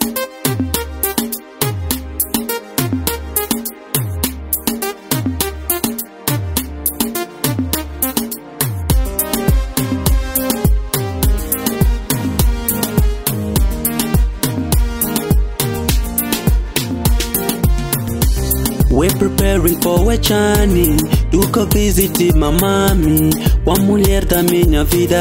We're preparing for a journey to go visit my mommy, one mulher da minha vida.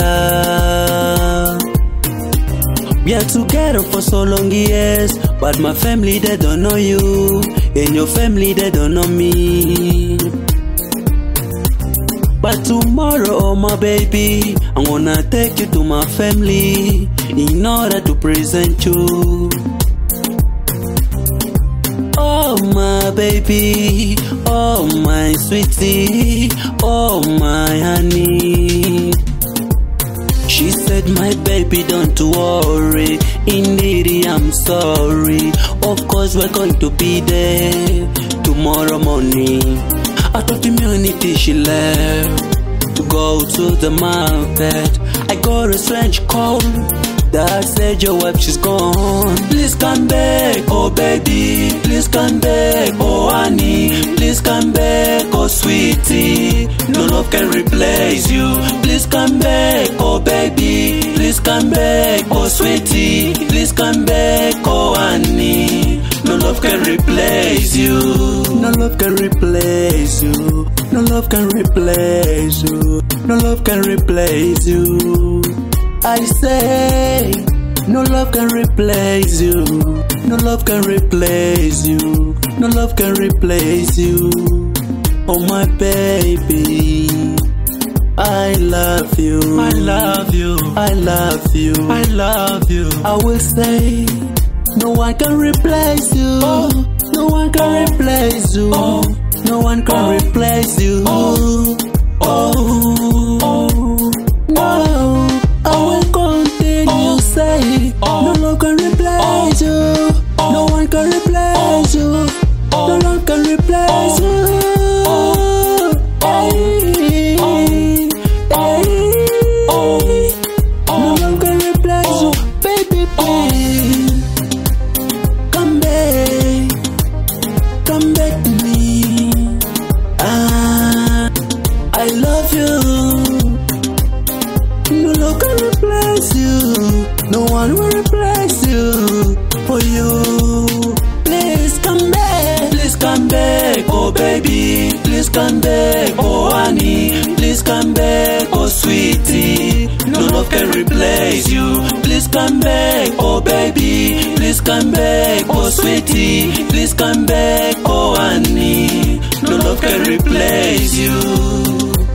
We are together for so long years, but my family they don't know you, and your family they don't know me. But tomorrow, oh my baby, I'm gonna take you to my family in order to present you. Oh my baby, oh my sweetie, oh my honey. She said, my baby, don't worry, indeed I'm sorry. Of course we're going to be there tomorrow morning. Out of immunity she left to go to the market. I got a strange call that said your wife she's gone. Please come back, oh baby, please come back, oh honey, please come back, oh sweetie, no love can replace you. Please come back, oh baby, please come back, oh sweetie, please come back, oh honey, no love can replace you. No love can replace you. No love can replace you. No love can replace you. I say, no love can replace you. No love can replace you. No love can replace you. Oh my baby, I love you. I love you. I love you. I love you. I will say, no one can replace you. Oh, no one can replace you. Oh, no one can replace you. Oh, oh, no. I will continue say, no love can replace you. No one can replace you. No one can replace you. No one can replace you. Baby, please come back. Come back to me. I love you. No love can replace you. No one will replace you. For you, please come back. Please come back, oh baby. Please come back, oh honey. Please come back, oh sweetie. No love can replace you. Please come back, oh baby. Please come back, oh sweetie. Please come back, oh honey. No love can replace you.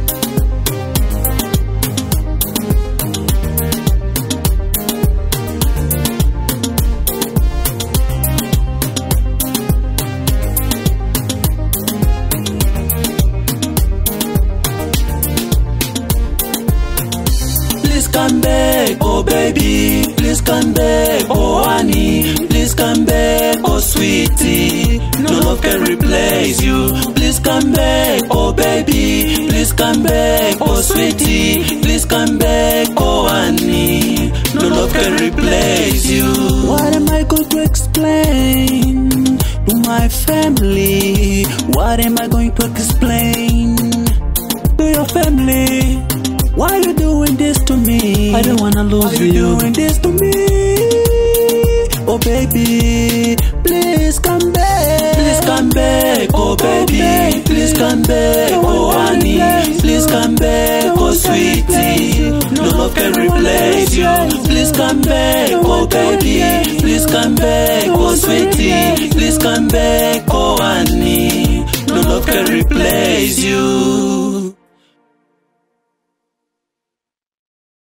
Please come back, oh baby. Please come back, oh honey. Please come back, oh sweetie. No love can replace you. Please come back, oh baby. Please come back, oh sweetie. Please come back, oh honey. No love can replace you. What am I going to explain to my family? What am I going to explain to your family? Why you doing this to me? I don't wanna lose you. Why you doing this to me? Oh baby, please come back. Please come back, oh baby. Please come back, oh honey. Please come back, oh sweetie. No love can replace you. Please come back, oh baby. Please come back, oh sweetie. Please come back, oh honey. No love can replace you.